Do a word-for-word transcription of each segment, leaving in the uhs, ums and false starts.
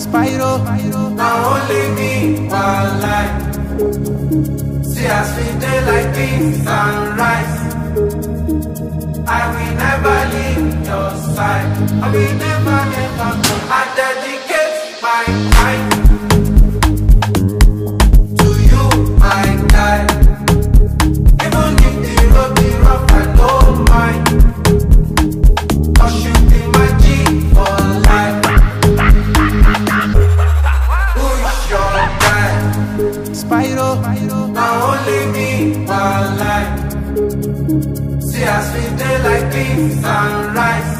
Spyro, now only me one life. See as we day like this sunrise. I will never leave your side. I will never, never go. I dedicate my life to you, my guy. Even if the road be rough, I don't mind. 'Cause you be my G for life. Who's your guy? Spyro, now only me one life. See as we day like this sunrise.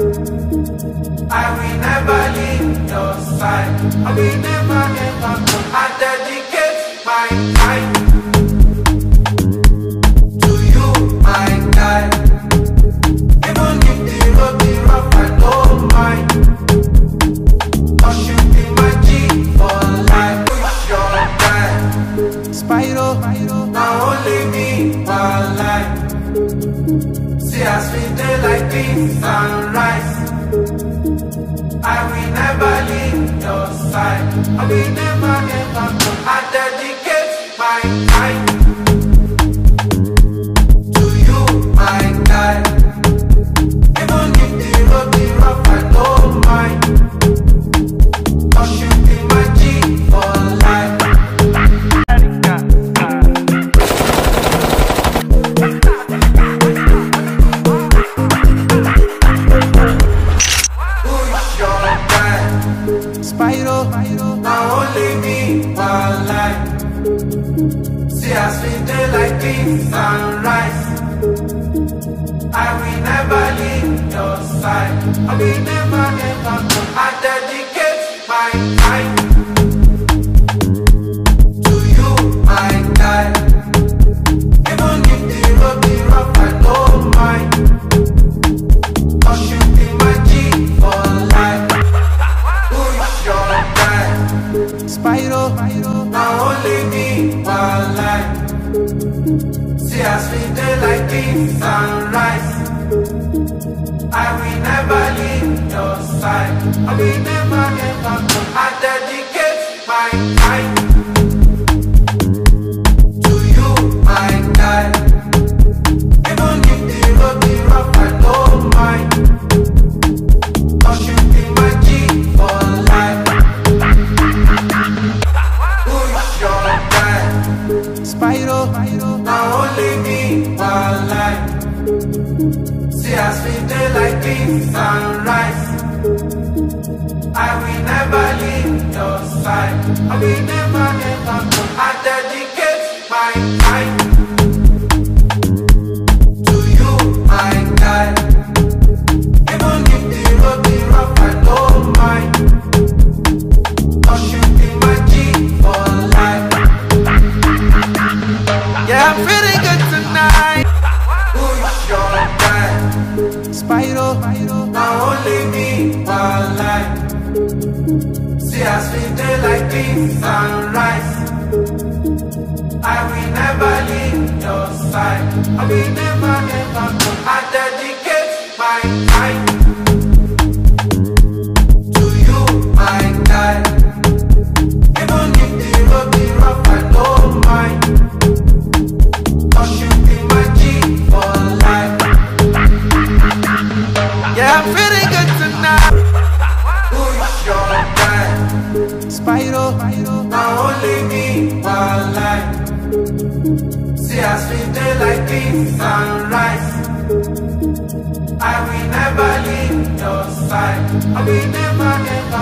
I will never leave your side. I will never, never go. I dedicate my life to you, my guy. Even if the road be rough, I don't mind. 'Cause you be my G for life. Who's your guy? Spyro, now only me one life. See as we day like this sunrise. I will never leave your side. I will never, never go. I dedicate my life to you, my guy. Even if the road be rough, I don't mind. 'Cause you be my G for life. Spyro, now only me one life. See as we day like this sunrise. I will never leave your side. I will never, never go. I dedicate my life to you, my guy. Even if the road be rough, I don't mind. 'Cause you be my G for life. Who's your guy? Spyro, now only me one life. See as we day like this sunrise. I will never leave your side. I will never, never go. I dedicate my life to you, my guy. Even if the road be rough, I don't mind. 'Cause you be my G for life. Who's your guy? Spyro, now only me one life. See as we day like this sunrise. I will never leave your side. I will never, never go. I dedicate my life to you, my guy. Even if the road be rough, I don't mind. 'Cause you be my G for life. yeah, I'm feeling good tonight. Who's your guy? Spyro, now only me one life. See as we day like this sunrise. I will never leave your side. I will never, never go. I dedicate my life to you, my guy. Even if the road be rough, I don't mind. 'Cause you be my G for life. yeah, I'm feeling good tonight. Who's your guy? Spyro, now only me one life. See as we day like this sunrise. I will never leave your side. I will never, never